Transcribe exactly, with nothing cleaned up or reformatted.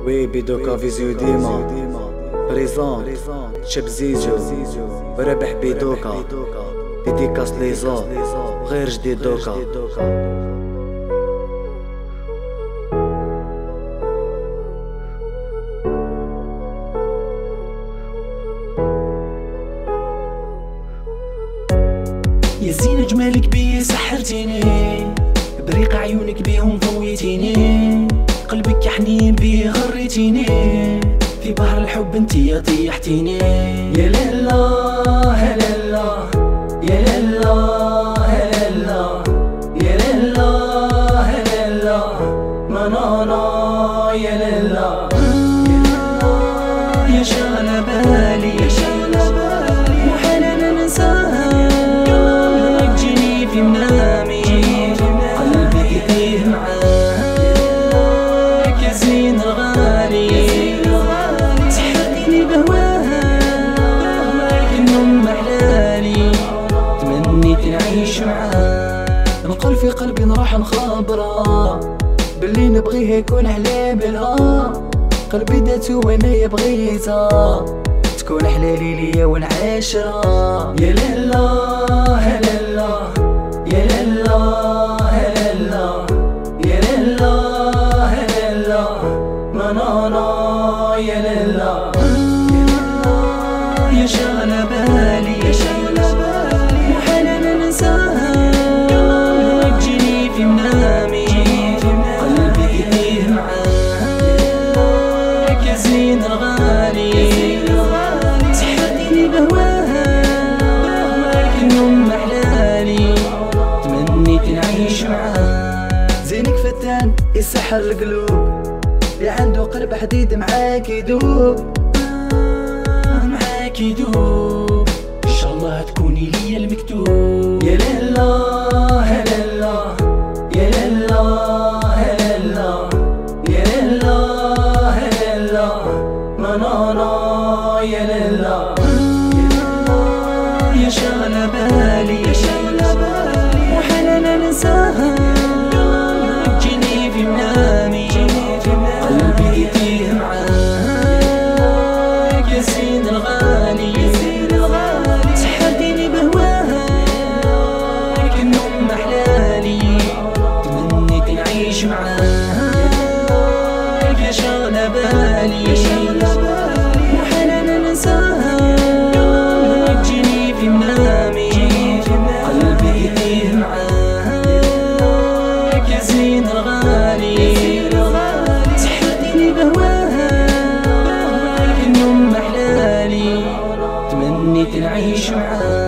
وي بيدوكا فيزيو ديما بريزون شاب زيزو وربح بيدوكا ديديكاس ليزو غير جديد دوكا. يا زينة جمالك بيه سحرتيني، بريق عيونك بيهم ضويتيني، قلبك يا حنين بيه غريتيني، في بحر الحب انتي طيحتيني. يا لالا هلالا يا لالا هلالا يا لالا هلالا منانا يا لالا يا شغلة بالي يا شغلة بالي محال انا ننساها في منامي قلبي فيه معاك يا زين الغالي سحرتيني بهواها كأنهم محلالي تمنيت نعيش معاك. نقول في قلبي نروح نخابرها باللي نبغيه يكون حلال بالها، قلبي داتو وانا بغيتها تكون حلالي ليا ونعاشرها. يا لالا هلالا يا لالا هلالا يا لالا هلالا منانا يا لالا يا شغلة بالي يا شغلة بالي محال انا ننساها تجيني في منامي قلبي فيه معاك يا زين الغالي سحرتيني بهواها كأنهم محلالي تمنيت نعيش معاه. زينك فتان يسحر القلوب اللي عنده قلب حديد معاك يدوب آه معاك يدوب ان شاء الله تكوني ليا المكتوب. يا لالا هلالا يا لالا هلالا يا لالا هلالا منانا يا لالا يا شغلة بالي يا شغلة بالي محال انا ننساها تجيني في منامي قلبي فيه معاك يا زين الغالي سحرتيني بهواها كأنهم محلالي تمنيت نعيش معاك يا شغلة بالي يا شغلة بالي محال انا ننساها تجيني في منامي قلبي فيه معاك يا زين الغالي سحرتيني بهواها كأنهم محلالي تمنيت نعيش معاك.